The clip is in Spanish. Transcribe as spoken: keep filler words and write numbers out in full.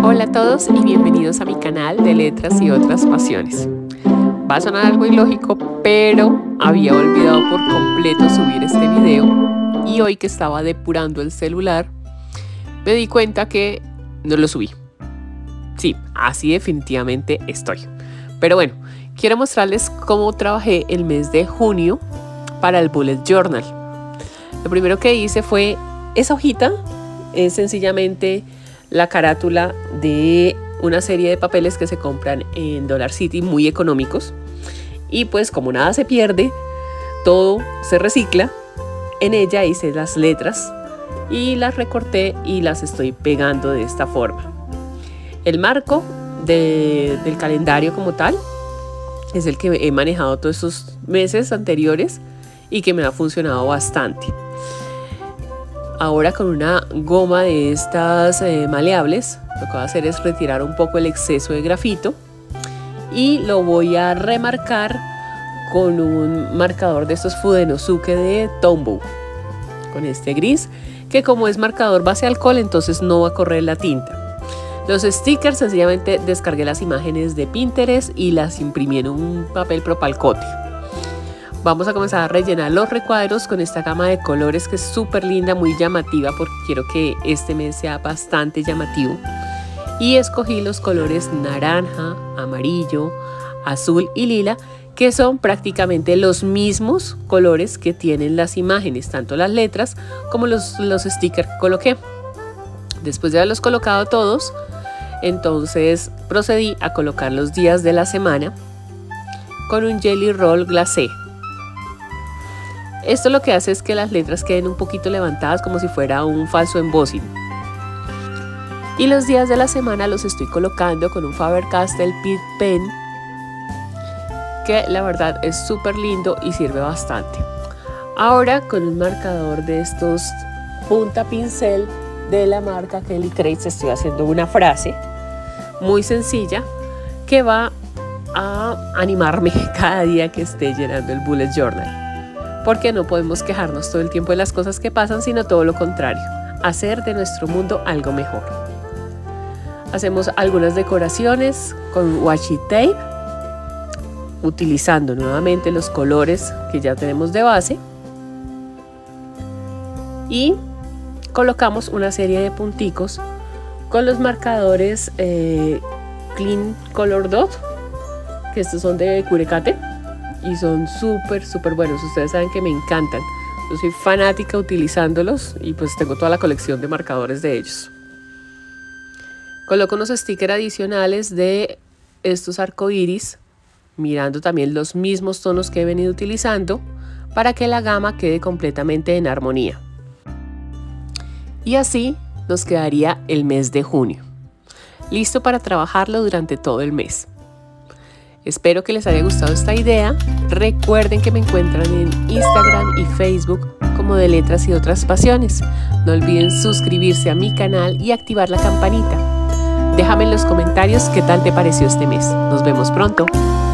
Hola a todos y bienvenidos a mi canal de letras y otras pasiones. Va a sonar algo ilógico, pero había olvidado por completo subir este video y hoy que estaba depurando el celular me di cuenta que no lo subí. Sí, así definitivamente estoy. Pero bueno, quiero mostrarles cómo trabajé el mes de junio para el Bullet Journal. Lo primero que hice fue esa hojita, es sencillamente la carátula de una serie de papeles que se compran en Dollar City muy económicos, y pues como nada se pierde, todo se recicla. En ella hice las letras y las recorté y las estoy pegando de esta forma. El marco de, del calendario como tal es el que he manejado todos estos meses anteriores y que me ha funcionado bastante. Ahora con una goma de estas eh, maleables, lo que voy a hacer es retirar un poco el exceso de grafito y lo voy a remarcar con un marcador de estos Fudenosuke de Tombow, con este gris, que como es marcador base alcohol, entonces no va a correr la tinta. Los stickers sencillamente descargué las imágenes de Pinterest y las imprimí en un papel propalcote. Vamos a comenzar a rellenar los recuadros con esta gama de colores que es súper linda, muy llamativa, porque quiero que este mes sea bastante llamativo. Y escogí los colores naranja, amarillo, azul y lila, que son prácticamente los mismos colores que tienen las imágenes, tanto las letras como los, los stickers que coloqué. Después de haberlos colocado todos, entonces procedí a colocar los días de la semana con un Jelly Roll glacé. Esto lo que hace es que las letras queden un poquito levantadas como si fuera un falso embossing. Y los días de la semana los estoy colocando con un Faber-Castell Pitt Pen, que la verdad es súper lindo y sirve bastante. Ahora con un marcador de estos punta pincel de la marca Kelly Crates estoy haciendo una frase muy sencilla que va a animarme cada día que esté llenando el Bullet Journal. Porque no podemos quejarnos todo el tiempo de las cosas que pasan, sino todo lo contrario, hacer de nuestro mundo algo mejor. Hacemos algunas decoraciones con washi tape, utilizando nuevamente los colores que ya tenemos de base, y colocamos una serie de punticos con los marcadores eh, Clean Color Dot, que estos son de Kurekate y son súper súper buenos. Ustedes saben que me encantan, yo soy fanática utilizándolos y pues tengo toda la colección de marcadores de ellos. Coloco unos stickers adicionales de estos arcoíris, mirando también los mismos tonos que he venido utilizando para que la gama quede completamente en armonía. Y así nos quedaría el mes de junio, listo para trabajarlo durante todo el mes. Espero que les haya gustado esta idea. Recuerden que me encuentran en Instagram y Facebook como de Letras y Otras Pasiones. No olviden suscribirse a mi canal y activar la campanita. Déjame en los comentarios qué tal te pareció este mes. Nos vemos pronto.